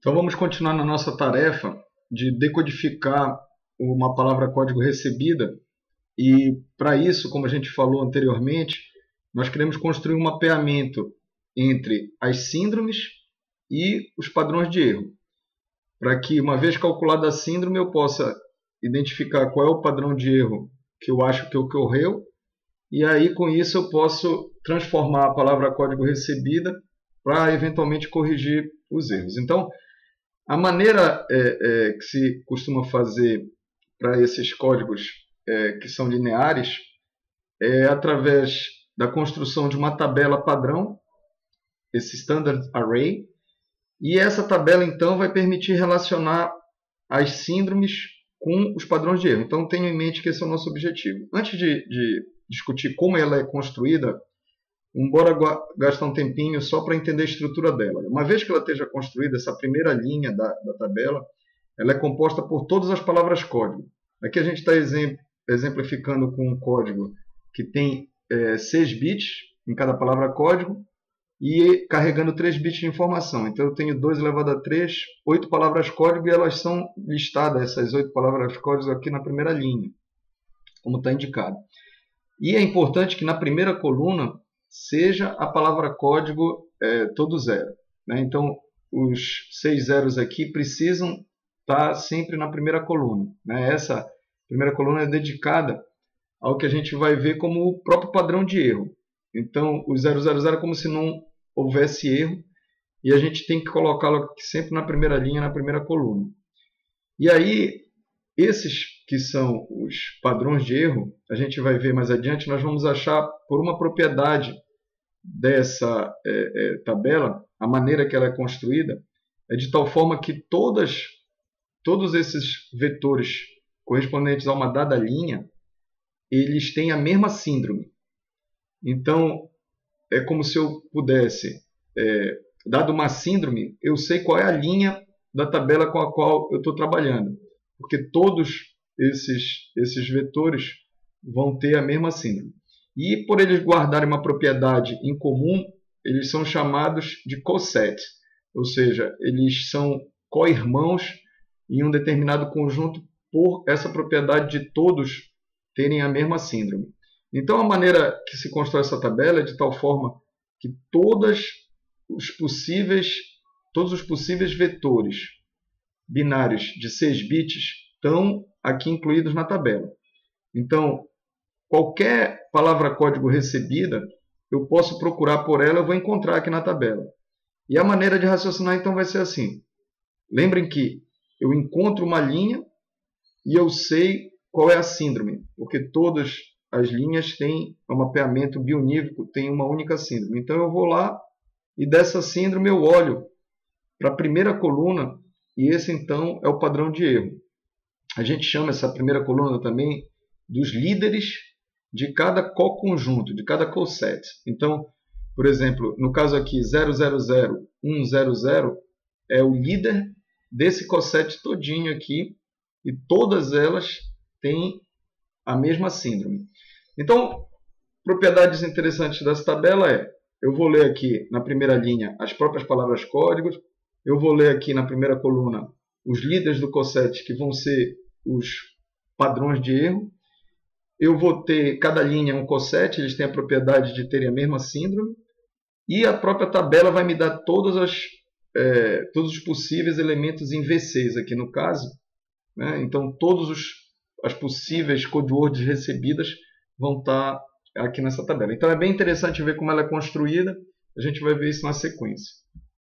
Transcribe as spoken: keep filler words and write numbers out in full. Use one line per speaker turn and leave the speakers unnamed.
Então vamos continuar na nossa tarefa de decodificar uma palavra código recebida e para isso, como a gente falou anteriormente, nós queremos construir um mapeamento entre as síndromes e os padrões de erro, para que uma vez calculada a síndrome eu possa identificar qual é o padrão de erro que eu acho que ocorreu e aí com isso eu posso transformar a palavra código recebida para eventualmente corrigir os erros. Então, a maneira é, é, que se costuma fazer para esses códigos é, que são lineares é através da construção de uma tabela padrão, esse Standard Array, e essa tabela então vai permitir relacionar as síndromes com os padrões de erro. Então tenha em mente que esse é o nosso objetivo. Antes de, de discutir como ela é construída, bora gastar um tempinho só para entender a estrutura dela. Uma vez que ela esteja construída, essa primeira linha da, da tabela, ela é composta por todas as palavras código. Aqui a gente está exemplificando com um código que tem é, seis bits em cada palavra código e carregando três bits de informação. Então eu tenho dois elevado a três, oito palavras código e elas são listadas, essas oito palavras código aqui na primeira linha, como está indicado. E é importante que na primeira coluna seja a palavra código é, todo zero. Né? Então, os seis zeros aqui precisam estar sempre na primeira coluna. Né? Essa primeira coluna é dedicada ao que a gente vai ver como o próprio padrão de erro. Então, o zero zero zero é como se não houvesse erro, e a gente tem que colocá-lo sempre na primeira linha, na primeira coluna. E aí, esses que são os padrões de erro, a gente vai ver mais adiante, nós vamos achar por uma propriedade dessa é, é, tabela, a maneira que ela é construída, é de tal forma que todas, todos esses vetores correspondentes a uma dada linha, eles têm a mesma síndrome. Então, é como se eu pudesse, é, dado uma síndrome, eu sei qual é a linha da tabela com a qual eu estou trabalhando, porque todos esses, esses vetores vão ter a mesma síndrome. E por eles guardarem uma propriedade em comum, eles são chamados de coset, ou seja, eles são co-irmãos em um determinado conjunto por essa propriedade de todos terem a mesma síndrome. Então a maneira que se constrói essa tabela é de tal forma que todas os possíveis, todos os possíveis vetores binários de seis bits estão aqui incluídos na tabela. Então, qualquer palavra código recebida, eu posso procurar por ela, eu vou encontrar aqui na tabela. E a maneira de raciocinar então vai ser assim. Lembrem que eu encontro uma linha e eu sei qual é a síndrome, porque todas as linhas têm um mapeamento bionívoco, tem uma única síndrome. Então eu vou lá e dessa síndrome eu olho para a primeira coluna e esse então é o padrão de erro. A gente chama essa primeira coluna também dos líderes de cada coconjunto, de cada coset. Então, por exemplo, no caso aqui zero zero zero um zero zero é o líder desse coset todinho aqui e todas elas têm a mesma síndrome. Então, propriedades interessantes dessa tabela é, eu vou ler aqui na primeira linha as próprias palavras códigos, eu vou ler aqui na primeira coluna os líderes do coset que vão ser os padrões de erro, eu vou ter, cada linha um coset, eles têm a propriedade de terem a mesma síndrome, e a própria tabela vai me dar todas as, é, todos os possíveis elementos em V seis aqui no caso. Né? Então, todas as possíveis codewords recebidas vão estar aqui nessa tabela. Então, é bem interessante ver como ela é construída, a gente vai ver isso na sequência.